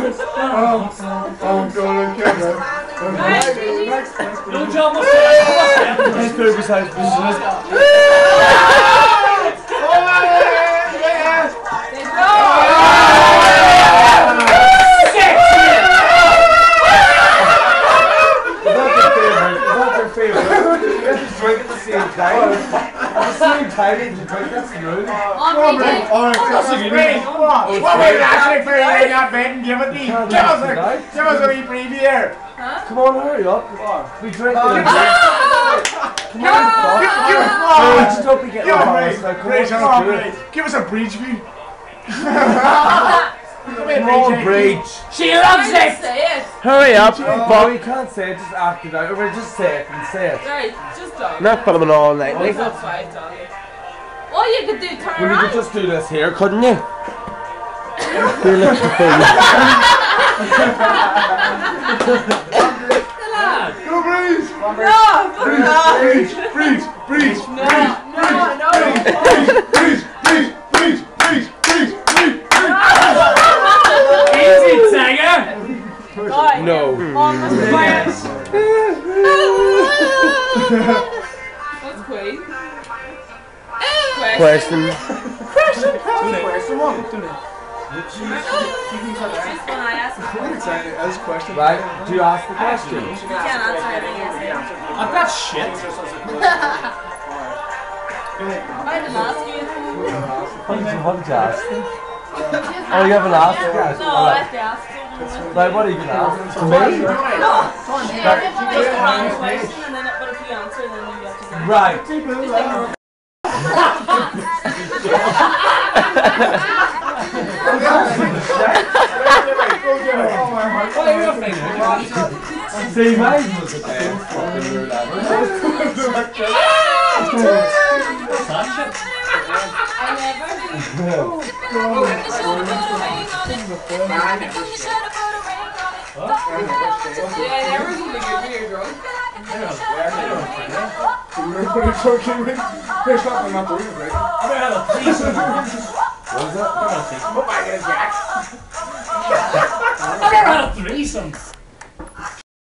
God, No job must say. His food besides business. Drink at the same time. At the same time, you drink, that's the rule. Alright, Brady, come on. What would it actually for you in that bed and give it me? Give us a wee preview here. Come on, hurry up. We drink it. Come on, give us a breach view. Come on, breach. She loves it! Say it! Hurry up. But we can't say it, just act it out. We'll just say it and say it. Right, just done. Not filming all night. That's 5 done. All you could do, turn Well, you around. could just do this here, couldn't you? Do a little thing. Go breeze! Breeze! Easy, Tiger! No. What's Queen? Question. Question one. Just when I ask you. As question. Right, do you ask the question? You can't answer anything. I've got shit. I didn't ask you. What did you ask? Oh, you haven't asked yet? No, I have to ask you. Like, what are you going to ask? To me? No! Just one question and then, but if you answer, then you have to say. Right. See, mine was a damn fucking rule. I never I've never had a threesome.